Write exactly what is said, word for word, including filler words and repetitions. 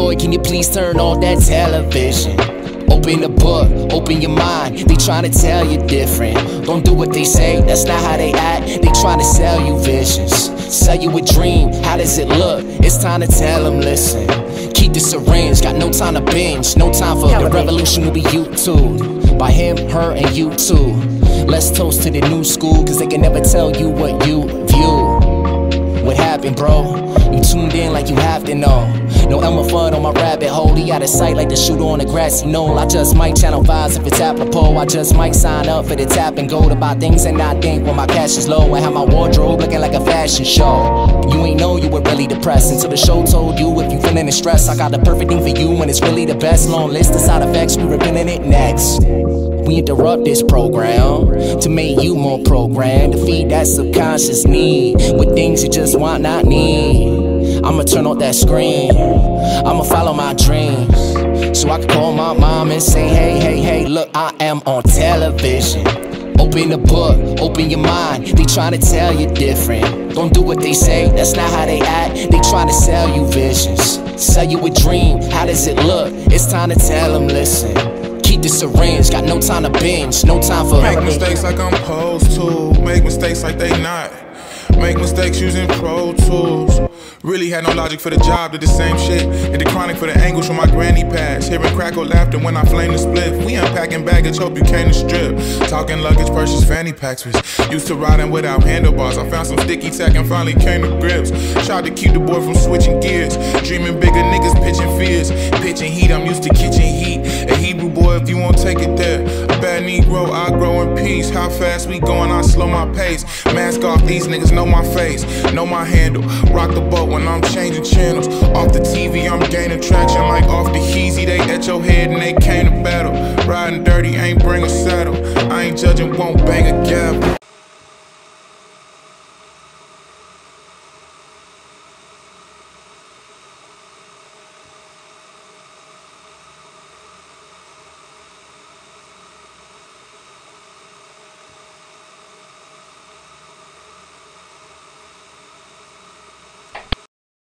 boy, can you please turn on that television? Open the book, open your mind. They tryna tell you different. Don't do what they say, that's not how they act. They tryna sell you visions, sell you a dream. How does it look? It's time to tell them, listen. Keep the syringe, got no time to binge. No time for the revolution will be YouTube by him, her, and you too. Let's toast to the new school, cause they can never tell you what you view. What happened, bro? You tuned in like you have to know. No Elmer Fudd on my rabbit hole. He out of sight like the shooter on the grassy knoll. I just might channel vibes if it's apropos. I just might sign up for the tap and go to buy things and not think when my cash is low. I have my wardrobe looking like a fashion show. You ain't know you were really depressed until the show told you if you feeling the stress. I got the perfect thing for you when it's really the best. Long list of side effects, we revealing it next. We interrupt this program to make you more programmed, to feed that subconscious need with things you just want, not need. I'ma turn off that screen, I'ma follow my dreams, so I can call my mom and say, hey, hey, hey, look, I am on television. Open the book, open your mind. They tryna tell you different. Don't do what they say, that's not how they act. They tryna sell you visions, sell you a dream. How does it look? It's time to tell them, listen. Keep the syringe, got no time to binge. No time for make mistakes like I'm supposed to, make mistakes like they not. Make mistakes using Pro Tools. Really had no logic for the job, did the same shit. And the chronic for the angles from my granny pass. Hearing crackle laughter when I flame the split. We unpacking baggage, hope you came to strip. Talking luggage, purchase fanny packs. Was used to riding without handlebars. I found some sticky tack and finally came to grips. Tried to keep the boy from switching gears. Dreaming bigger, niggas pitching fears. Pitching heat, I'm used to kitchen heat. A Hebrew boy, if you won't take it there. A bad Negro, I grow in peace. How fast we going, I slow my pace. Mask off, these niggas know my face, know my handle. Rock the boat when I'm changing channels. Off the T V, I'm gaining traction like off the Heezy. They at your head and they came to battle. Riding dirty, ain't bring a saddle. I ain't judging, won't bang a gavel.